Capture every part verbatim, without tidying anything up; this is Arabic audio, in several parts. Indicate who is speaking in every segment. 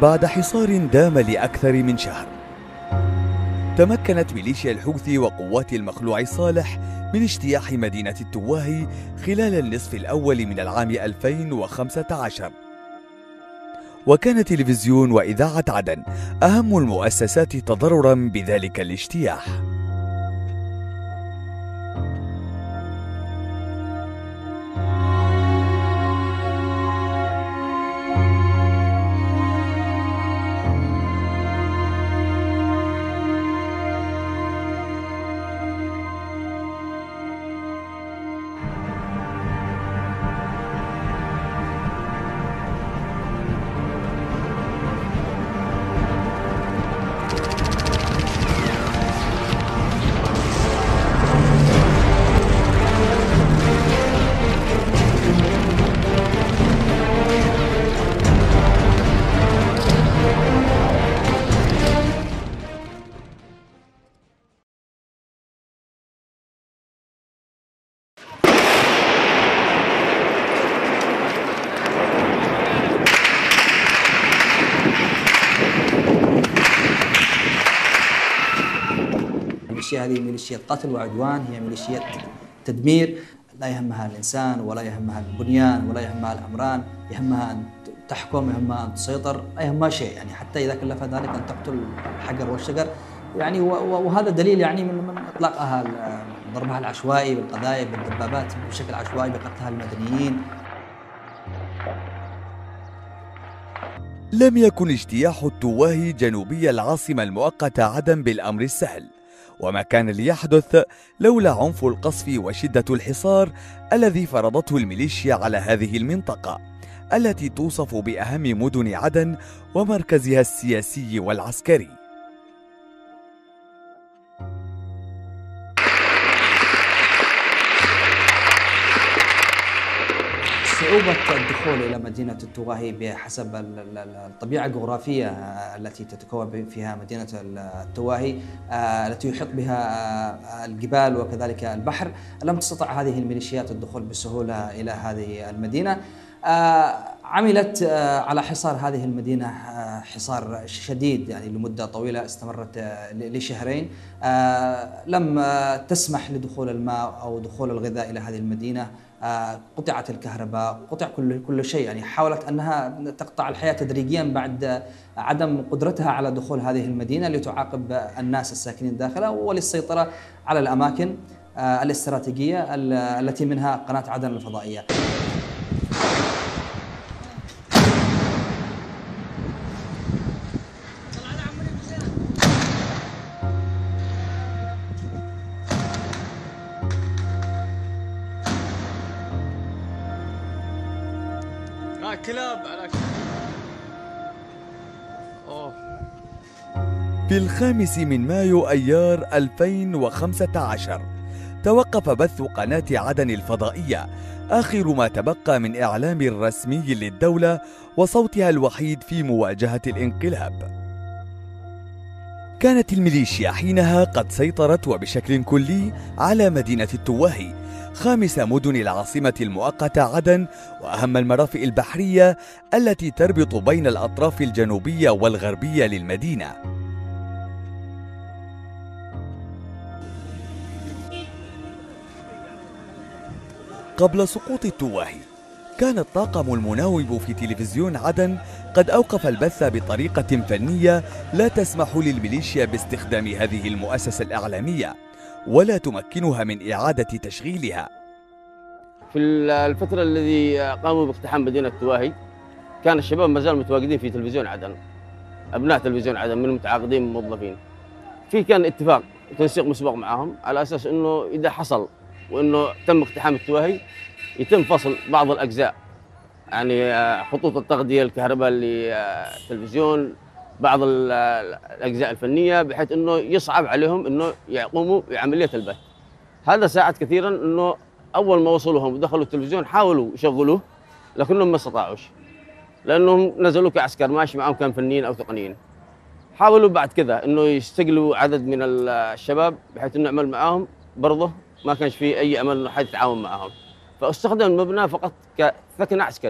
Speaker 1: بعد حصار دام لأكثر من شهر، تمكنت ميليشيا الحوثي وقوات المخلوع صالح من اجتياح مدينة التواهي خلال النصف الأول من العام ألفين وخمسة عشر. وكان تلفزيون وإذاعة عدن أهم المؤسسات تضرراً بذلك الاجتياح.
Speaker 2: الميليشيا هذه ميليشيا قتل وعدوان، هي ميليشيا تدمير، لا يهمها الإنسان ولا يهمها البنيان ولا يهمها العمران، يهمها أن تحكم، يهمها أن تسيطر، لا يهمها شيء، يعني حتى إذا كلف ذلك أن تقتل الحجر والشجر، يعني وهذا دليل يعني من, من إطلاقها ضربها العشوائي بالقذائف بالدبابات بشكل عشوائي بقتلها المدنيين.
Speaker 1: لم يكن اجتياح التواهي جنوبي العاصمة المؤقتة عدن بالأمر السهل، وما كان ليحدث لولا عنف القصف وشدة الحصار الذي فرضته الميليشيا على هذه المنطقة التي توصف بأهم مدن عدن ومركزها السياسي والعسكري.
Speaker 2: صعوبة الدخول إلى مدينة التواهي بحسب الطبيعة الجغرافية التي تتكون فيها مدينة التواهي التي يحيط بها الجبال وكذلك البحر، لم تستطع هذه الميليشيات الدخول بسهولة إلى هذه المدينة. عملت على حصار هذه المدينة حصار شديد يعني لمدة طويلة استمرت لشهرين، لم تسمح لدخول الماء أو دخول الغذاء إلى هذه المدينة، قطعت الكهرباء، قطع كل كل شيء، يعني حاولت أنها تقطع الحياة تدريجيا بعد عدم قدرتها على دخول هذه المدينة لتعاقب الناس الساكنين داخلها وللسيطرة على الأماكن الاستراتيجية التي منها قناة عدن الفضائية.
Speaker 3: كلاب على أوه.
Speaker 1: في الخامس من مايو أيار ألفين وخمسة عشر توقف بث قناة عدن الفضائية، آخر ما تبقى من إعلام رسمي للدولة وصوتها الوحيد في مواجهة الانقلاب. كانت الميليشيا حينها قد سيطرت وبشكل كلي على مدينة التواهي، خامس مدن العاصمة المؤقتة عدن وأهم المرافئ البحرية التي تربط بين الأطراف الجنوبية والغربية للمدينة. قبل سقوط التواهي كان الطاقم المناوب في تلفزيون عدن قد أوقف البث بطريقة فنية لا تسمح للميليشيا باستخدام هذه المؤسسة الإعلامية ولا تمكنها من إعادة تشغيلها.
Speaker 4: في الفترة الذي قاموا باقتحام مدينة التواهي كان الشباب ما زالوا متواجدين في تلفزيون عدن، أبناء تلفزيون عدن من المتعاقدين موظفين. في كان اتفاق وتنسيق مسبق معهم على أساس أنه إذا حصل وأنه تم اقتحام التواهي يتم فصل بعض الأجزاء، يعني خطوط التغذية الكهرباء للتلفزيون، بعض الأجزاء الفنية، بحيث أنه يصعب عليهم أنه يقوموا بعملية البث. هذا ساعد كثيراً أنه أول ما وصلوهم ودخلوا التلفزيون حاولوا يشغلوه لكنهم ما استطاعوش، لأنهم نزلوا كعسكر ماشي معهم كان فنيين أو تقنيين. حاولوا بعد كذا أنه يستقلوا عدد من الشباب بحيث أنه يعمل معهم، برضه ما كانش في أي أمل أنه حد يتعاون معهم، فاستخدم المبنى فقط كثكنة عسكرية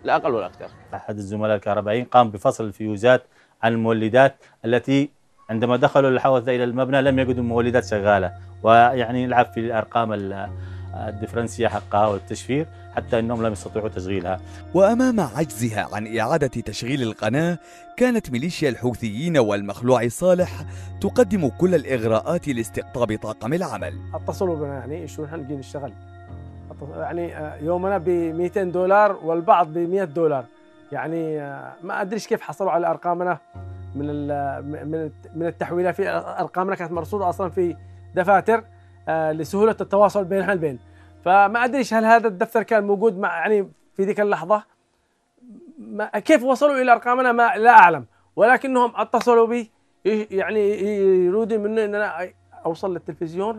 Speaker 4: لا أقل ولا أكثر.
Speaker 5: أحد الزملاء الكهربائيين قام بفصل الفيوزات عن المولدات التي عندما دخلوا الحوثة إلى المبنى لم يجدوا المولدات شغالة، ويعني يلعب في الأرقام الدفرنسية حقها والتشفير حتى أنهم لم يستطيعوا تشغيلها.
Speaker 1: وأمام عجزها عن إعادة تشغيل القناة، كانت ميليشيا الحوثيين والمخلوع صالح تقدم كل الإغراءات لاستقطاب طاقم العمل.
Speaker 6: اتصلوا بنا يعني شو نحن نجي نشتغل، يعني يومنا ب مئتين دولار والبعض ب مئة دولار، يعني ما أدريش كيف حصلوا على أرقامنا من من من التحويلات. في أرقامنا كانت مرصودة أصلا في دفاتر لسهولة التواصل بيننا البين، فما أدريش هل هذا الدفتر كان موجود مع يعني في ذيك اللحظة، ما كيف وصلوا إلى أرقامنا ما لا أعلم، ولكنهم اتصلوا بي يعني يريدوا مني أن أنا أوصل للتلفزيون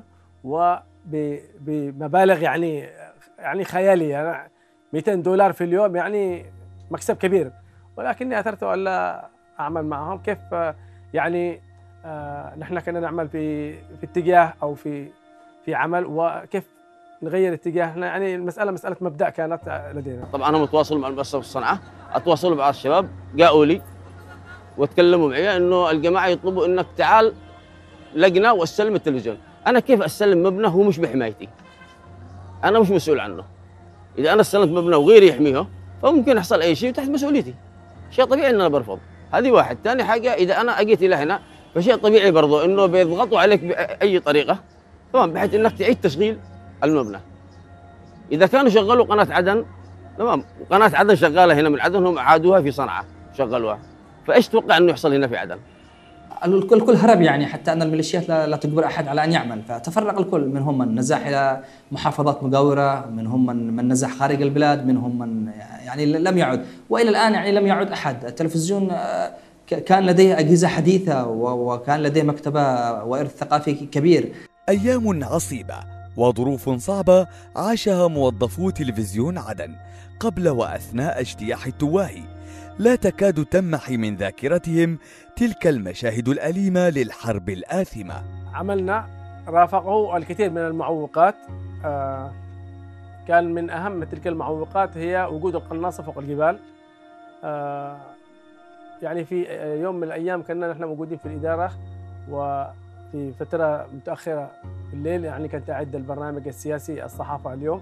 Speaker 6: وبمبالغ يعني يعني خيالية، يعني مئتين دولار في اليوم يعني مكسب كبير، ولكني أثرت ألا أعمل معهم. كيف يعني آه نحن كنا نعمل في في اتجاه أو في في عمل، وكيف نغير اتجاهنا، يعني المسألة مسألة مبدأ كانت لدينا.
Speaker 4: طبعا أنا متواصل مع المؤسسة في صنعاء، أتواصل مع بعض الشباب جاءوا لي وتكلموا معي إنه الجماعة يطلبوا إنك تعال لجنة واستلم التلفزيون. أنا كيف أستلم مبنى هو مش بحمايتي؟ أنا مش مسؤول عنه. إذا أنا استلمت مبنى وغيري يحميه فممكن يحصل أي شيء تحت مسؤوليتي. شيء طبيعي إن أنا برفض. هذه واحد. ثاني حاجة، إذا أنا أجيت إلى هنا فشيء طبيعي برضه إنه بيضغطوا عليك بأي طريقة، تمام، بحيث إنك تعيد تشغيل المبنى. إذا كانوا شغلوا قناة عدن، تمام، قناة عدن شغالة هنا من عدن، هم عادوها في صنعاء شغلوها، فإيش تتوقع إنه يحصل هنا في عدن؟
Speaker 2: الكل كل هرب، يعني حتى أن الميليشيات لا, لا تجبر أحد على أن يعمل، فتفرق الكل، منهم من نزح إلى محافظات مجاورة، منهم من من نزح خارج البلاد، منهم من يعني لم يعد، وإلى الآن يعني لم يعد أحد. التلفزيون كان لديه أجهزة حديثة وكان لديه مكتبة وإرث ثقافي كبير.
Speaker 1: أيام عصيبة وظروف صعبة عاشها موظفو تلفزيون عدن قبل وأثناء اجتياح التواهي، لا تكاد تمحي من ذاكرتهم تلك المشاهد الأليمة للحرب الآثمة.
Speaker 6: عملنا رافقه الكثير من المعوقات، آه كان من أهم تلك المعوقات هي وجود القناصة فوق الجبال. آه يعني في يوم من الأيام كنا نحن موجودين في الإدارة، وفي فترة متأخرة الليل يعني كنت أعد البرنامج السياسي الصحافة اليوم،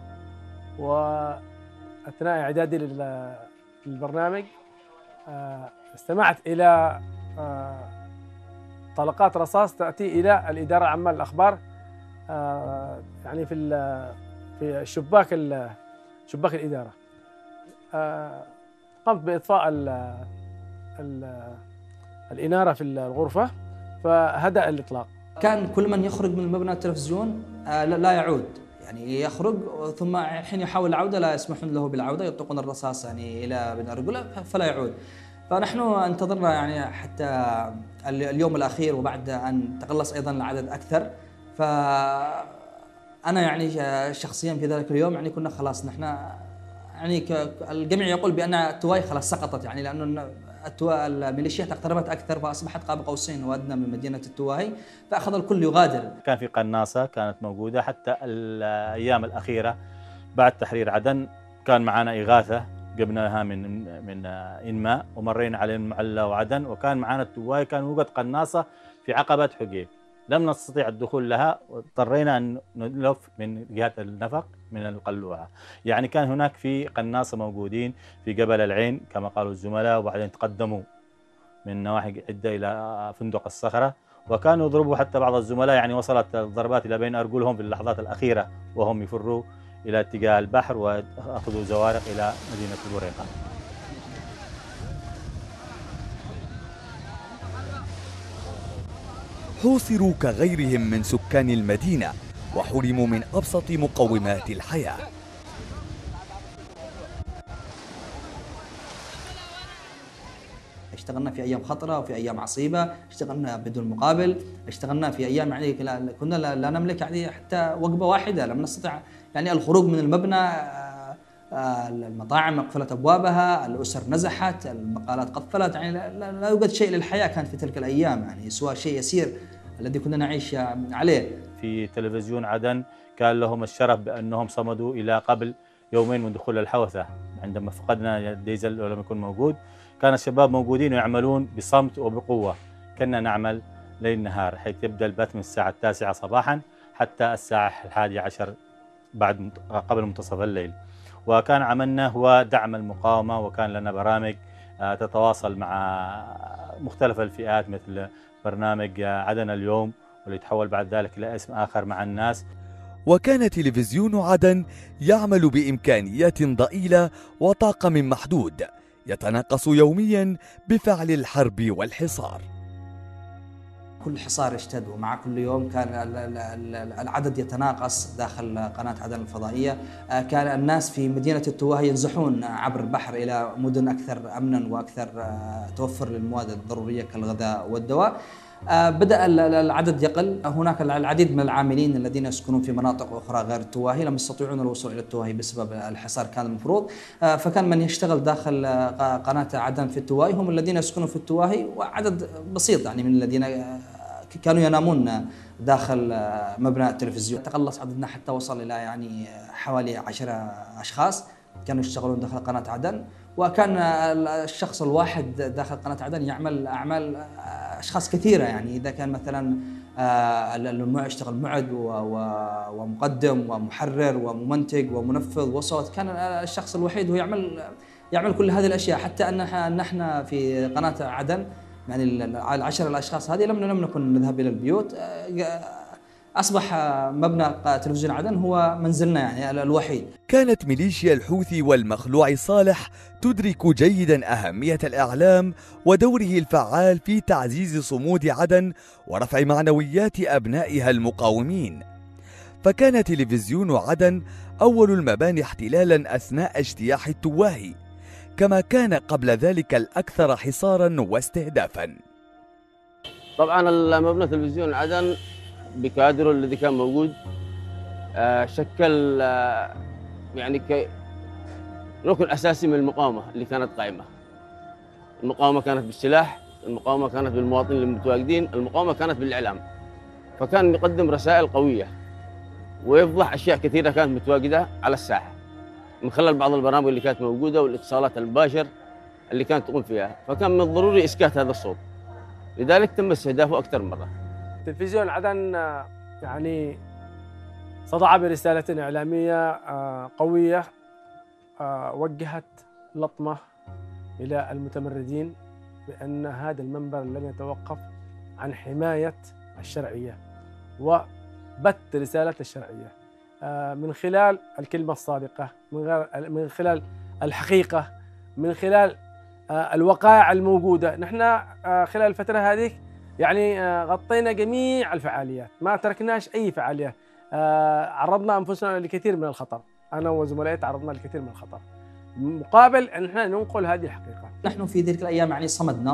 Speaker 6: وأثناء إعدادي للبرنامج استمعت إلى طلقات رصاص تأتي إلى الإدارة العامة للأخبار، يعني في في شباك شباك الإدارة. قمت بإطفاء ال ال الإنارة في الغرفة فهدأ الإطلاق.
Speaker 2: كان كل من يخرج من مبنى التلفزيون لا يعود، يعني يخرج ثم حين يحاول العودة لا يسمحون له بالعودة، يطلقون الرصاص يعني إلى بن أرجلة فلا يعود. فنحن انتظرنا يعني حتى اليوم الأخير، وبعد أن تقلص أيضا العدد أكثر، فأنا يعني شخصيا في ذلك اليوم يعني كنا خلاص نحن يعني الجميع يقول بأن التواهي خلاص سقطت، يعني لأنه الميليشيات اقتربت أكثر فأصبحت قاب قوسين وأدنى من مدينة التواهي، فأخذ الكل يغادر.
Speaker 5: كان في قناصة كانت موجودة حتى الأيام الأخيرة بعد تحرير عدن، كان معنا إغاثة جبناها من من إنماء ومرينا على المعلة وعدن، وكان معنا التواهي كان يوجد قناصة في عقبة حجيب، لم نستطيع الدخول لها واضطرينا أن نلف من جهة النفق من القلوعة. يعني كان هناك في قناصة موجودين في جبل العين كما قالوا الزملاء، وبعدين تقدموا من نواحي عدة إلى فندق الصخرة، وكانوا يضربوا حتى بعض الزملاء، يعني وصلت الضربات إلى بين أرجلهم في اللحظات الأخيرة وهم يفروا إلى اتجاه البحر وأخذوا زوارق إلى مدينة البريقة.
Speaker 1: حوصروا كغيرهم من سكان المدينة وحرموا من أبسط مقومات الحياة.
Speaker 2: اشتغلنا في أيام خطرة وفي أيام عصيبة، اشتغلنا بدون مقابل، اشتغلنا في أيام يعني كنا لا نملك يعني حتى وجبة واحدة، لم نستطع يعني الخروج من المبنى، المطاعم قفلت أبوابها، الأسر نزحت، المقالات قفلت، يعني لا, لا يوجد شيء للحياة كان في تلك الأيام، يعني سوى شيء يسير الذي كنا نعيش عليه.
Speaker 5: في تلفزيون عدن كان لهم الشرف بأنهم صمدوا إلى قبل يومين من دخول الحوثة عندما فقدنا الديزل ولم يكن موجود. كان الشباب موجودين ويعملون بصمت وبقوة، كنا نعمل ليل نهار، حيث يبدأ البث من الساعة التاسعة صباحا حتى الساعة الحادية عشر بعد قبل منتصف الليل. وكان عملنا هو دعم المقاومة، وكان لنا برامج تتواصل مع مختلف الفئات مثل برنامج عدن اليوم، واللي تحول بعد ذلك إلى اسم آخر مع الناس.
Speaker 1: وكان تلفزيون عدن يعمل بإمكانيات ضئيلة وطاقم محدود، يتناقص يوميا بفعل الحرب والحصار.
Speaker 2: كل حصار اشتد، ومع كل يوم كان العدد يتناقص داخل قناة عدن الفضائية. كان الناس في مدينة التواهي ينزحون عبر البحر إلى مدن أكثر أمنا وأكثر توفر للمواد الضرورية كالغذاء والدواء. بدأ العدد يقل، هناك العديد من العاملين الذين يسكنون في مناطق أخرى غير التواهي لم يستطيعون الوصول إلى التواهي بسبب الحصار كان المفروض، فكان من يشتغل داخل قناة عدن في التواهي هم الذين يسكنون في التواهي، وعدد بسيط يعني من الذين كانوا ينامون داخل مبنى التلفزيون. تقلص عددنا حتى وصل إلى يعني حوالي عشرة أشخاص كانوا يشتغلون داخل قناة عدن، وكان الشخص الواحد داخل قناة عدن يعمل أعمال أشخاص كثيرة. يعني إذا كان مثلا يشتغل معد ومقدم ومحرر وممنتج ومنفذ وصوت، كان الشخص الوحيد هو يعمل يعمل كل هذه الأشياء. حتى أن نحن في قناة عدن يعني العشر الأشخاص هذه لم لم نكن نذهب إلى البيوت، أصبح مبنى تلفزيون عدن هو منزلنا يعني الوحيد.
Speaker 1: كانت ميليشيا الحوثي والمخلوع صالح تدرك جيدا أهمية الإعلام ودوره الفعال في تعزيز صمود عدن ورفع معنويات أبنائها المقاومين. فكان تلفزيون عدن أول المباني احتلالا أثناء اجتياح التواهي، كما كان قبل ذلك الأكثر حصارا واستهدافا.
Speaker 4: طبعا المبنى تلفزيون عدن بكادره الذي كان موجود شكل يعني ركن أساسي من المقاومة اللي كانت قائمة. المقاومة كانت بالسلاح، المقاومة كانت بالمواطنين المتواجدين، المقاومة كانت بالإعلام. فكان يقدم رسائل قوية ويفضح أشياء كثيرة كانت متواجدة على الساحة من خلال بعض البرامج اللي كانت موجودة والاتصالات المباشرة اللي كانت تقوم فيها. فكان من الضروري إسكات هذا الصوت، لذلك تم استهدافه أكثر من مرة.
Speaker 6: تلفزيون عدن يعني صدع برسالة إعلامية قوية وجهت لطمة إلى المتمردين بأن هذا المنبر لن يتوقف عن حماية الشرعية وبث رسالة الشرعية من خلال الكلمة الصادقة، من خلال الحقيقة، من خلال الوقائع الموجودة. نحن خلال الفترة هذه يعني غطينا جميع الفعاليات، ما تركناش أي فعالية. عرضنا أنفسنا لكثير من الخطر، أنا وزملائي تعرضنا لكثير من الخطر مقابل أن احنا ننقل هذه الحقيقة.
Speaker 2: نحن في تلك الأيام يعني صمدنا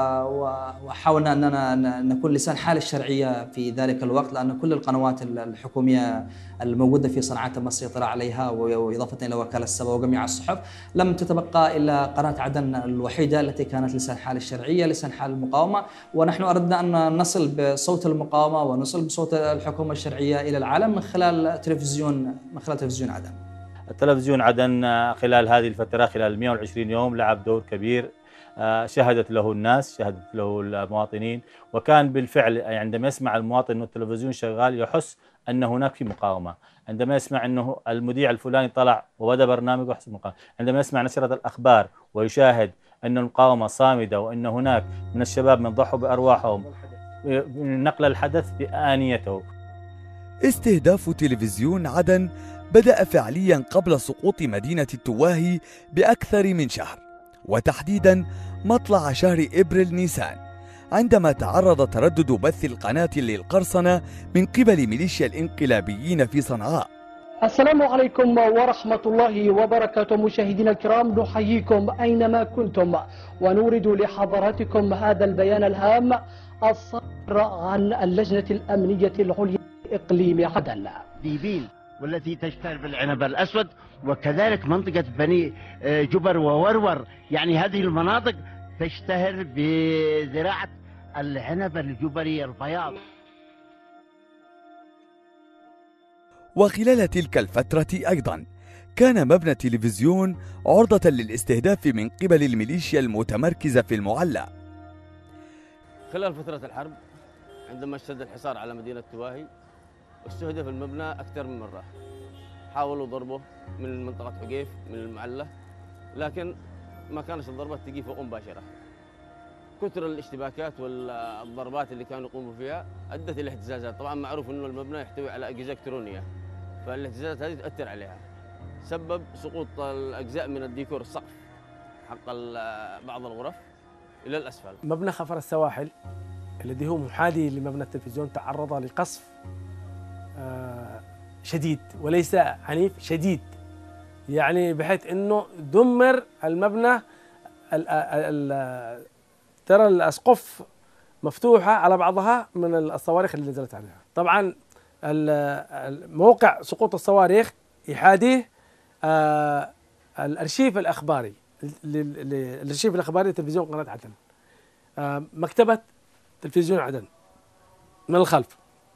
Speaker 2: وحاولنا أننا نكون لسان حال الشرعية في ذلك الوقت، لأن كل القنوات الحكومية الموجودة في صنعاء تم السيطرة عليها، وإضافة إلى وكالة السبا وجميع الصحف. لم تتبقى إلا قناة عدن الوحيدة التي كانت لسان حال الشرعية، لسان حال المقاومة. ونحن أردنا أن نصل بصوت المقاومة ونصل بصوت الحكومة الشرعية إلى العالم من خلال تلفزيون من خلال تلفزيون عدن.
Speaker 5: التلفزيون عدن خلال هذه الفترة، خلال مئة وعشرين يوم، لعب دور كبير شهدت له الناس، شهدت له المواطنين. وكان بالفعل عندما يسمع المواطن أن التلفزيون شغال يحس أن هناك في مقاومة. عندما يسمع أنه المذيع الفلاني طلع وبدأ برنامج يحس مقاومة. عندما يسمع نشرة الأخبار ويشاهد أن المقاومة صامدة وأن هناك من الشباب من ضحوا بأرواحهم نقل الحدث بآنيته.
Speaker 1: استهداف تلفزيون عدن بدأ فعليا قبل سقوط مدينة التواهي بأكثر من شهر، وتحديدا مطلع شهر إبريل نيسان، عندما تعرض تردد بث القناة للقرصنة من قبل ميليشيا الانقلابيين في صنعاء.
Speaker 7: السلام عليكم ورحمة الله وبركاته. مشاهدينا الكرام، نحييكم أينما كنتم ونورد لحضراتكم هذا البيان الهام الصادر عن اللجنة الأمنية العليا إقليم عدن.
Speaker 8: ديبيل والتي تشتهر بالعنب الأسود، وكذلك منطقة بني جبر وورور، يعني هذه المناطق تشتهر بزراعة العنب الجبري البياض.
Speaker 1: وخلال تلك الفترة أيضا كان مبنى التلفزيون عرضة للاستهداف من قبل الميليشيا المتمركزة في المعلى.
Speaker 4: خلال فترة الحرب عندما اشتد الحصار على مدينة تواهي استهدف المبنى أكثر من مرة. حاولوا ضربه من منطقة حقيف من المعلة، لكن ما كانت الضربات تجي فوق مباشرة. كثر الاشتباكات والضربات اللي كانوا يقوموا فيها أدت إلى اهتزازات. طبعا معروف إنه المبنى يحتوي على أجهزة إلكترونية، فالاهتزازات هذه تأثر عليها، سبب سقوط الأجزاء من الديكور السقف حق بعض الغرف إلى الأسفل.
Speaker 6: مبنى خفر السواحل الذي هو محاذي لمبنى التلفزيون تعرض لقصف شديد وليس عنيف، شديد، يعني بحيث انه دمر المبنى. ال ال ترى الاسقف مفتوحه على بعضها من الصواريخ اللي نزلت عليها. طبعا موقع سقوط الصواريخ يحاذيه الارشيف الاخباري الارشيف الاخباري لتلفزيون قناه عدن، مكتبه تلفزيون عدن من الخلف،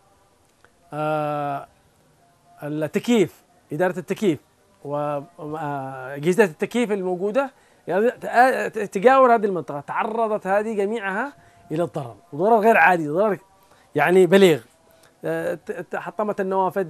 Speaker 6: التكييف، إدارة التكييف وأجهزة التكييف الموجودة يعني تجاور هذه المنطقة. تعرضت هذه جميعها إلى الضرر، وضرر غير عادي، ضرر يعني بليغ. تحطمت النوافذ،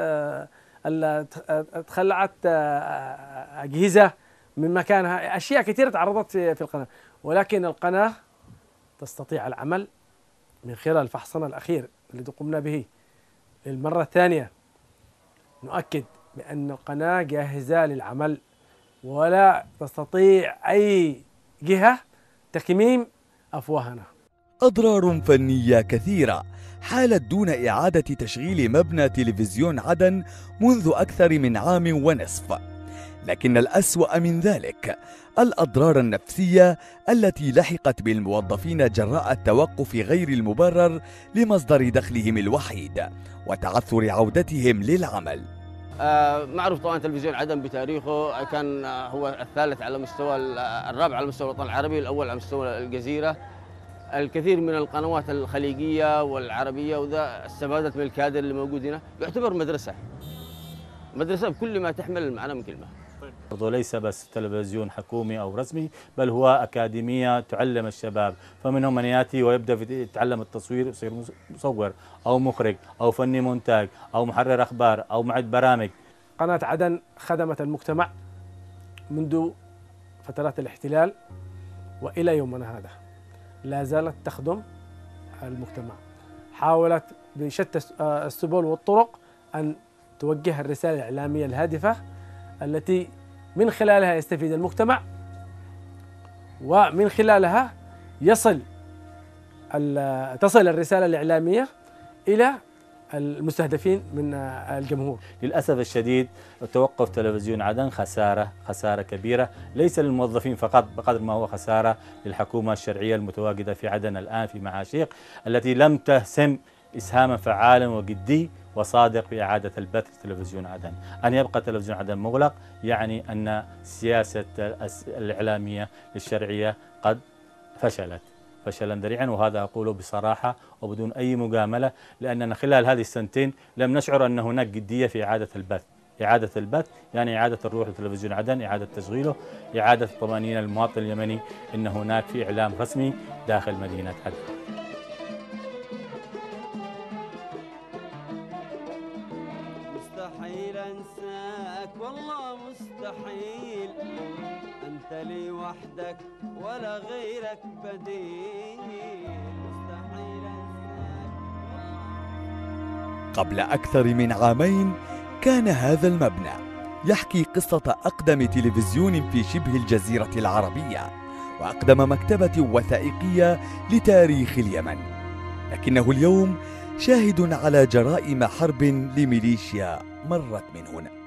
Speaker 6: تخلعت أجهزة من مكانها، أشياء كثيرة تعرضت في القناة، ولكن القناة تستطيع العمل من خلال فحصنا الأخير الذي قمنا به للمرة الثانية. نؤكد بأن القناة جاهزة للعمل، ولا تستطيع أي جهة تكميم أفواهنا.
Speaker 1: أضرار فنية كثيرة حالت دون إعادة تشغيل مبنى تلفزيون عدن منذ أكثر من عام ونصف، لكن الأسوأ من ذلك الأضرار النفسية التي لحقت بالموظفين جراء التوقف غير المبرر لمصدر دخلهم الوحيد وتعثر عودتهم للعمل.
Speaker 4: آه معروف طبعا تلفزيون عدن بتاريخه كان هو الثالث على مستوى الرابع على مستوى الوطن العربي، الأول على مستوى الجزيرة. الكثير من القنوات الخليجية والعربية وذا استفادت من الكادر اللي موجود هنا. يعتبر مدرسة مدرسة بكل ما تحمل المعنى من كلمة.
Speaker 5: برضو ليس بس تلفزيون حكومي أو رسمي، بل هو أكاديمية تعلم الشباب، فمنهم من يأتي ويبدأ يتعلم التصوير ويصير مصور أو مخرج أو فني مونتاج أو محرر أخبار أو معد برامج.
Speaker 6: قناة عدن خدمت المجتمع منذ فترات الاحتلال وإلى يومنا هذا، لا زالت تخدم المجتمع. حاولت بشتى السبل والطرق أن توجه الرسالة الإعلامية الهادفة التي من خلالها يستفيد المجتمع، ومن خلالها يصل تصل الرسالة الإعلامية إلى المستهدفين من الجمهور.
Speaker 5: للأسف الشديد توقف تلفزيون عدن خسارة خسارة كبيرة، ليس للموظفين فقط بقدر ما هو خسارة للحكومة الشرعية المتواجدة في عدن الآن في معاشيق، التي لم تهتم إسهاما فعالا وجدي وصادق في إعادة البث لتلفزيون عدن. أن يبقى تلفزيون عدن مغلق يعني أن سياسة الإعلامية للشرعية قد فشلت فشلا ذريعا، وهذا أقوله بصراحة وبدون أي مجاملة، لأننا خلال هذه السنتين لم نشعر أن هناك جدية في إعادة البث. إعادة البث يعني إعادة الروح لتلفزيون عدن، إعادة تشغيله، إعادة الطمأنينة للمواطن اليمني أن هناك في إعلام رسمي داخل مدينة عدن.
Speaker 9: مستحيل أنساك والله مستحيل، أنت لي وحدك ولا غيرك بديل. مستحيل أنساك.
Speaker 1: قبل أكثر من عامين كان هذا المبنى يحكي قصة أقدم تلفزيون في شبه الجزيرة العربية وأقدم مكتبة وثائقية لتاريخ اليمن، لكنه اليوم شاهد على جرائم حرب لميليشيا مرت من هنا.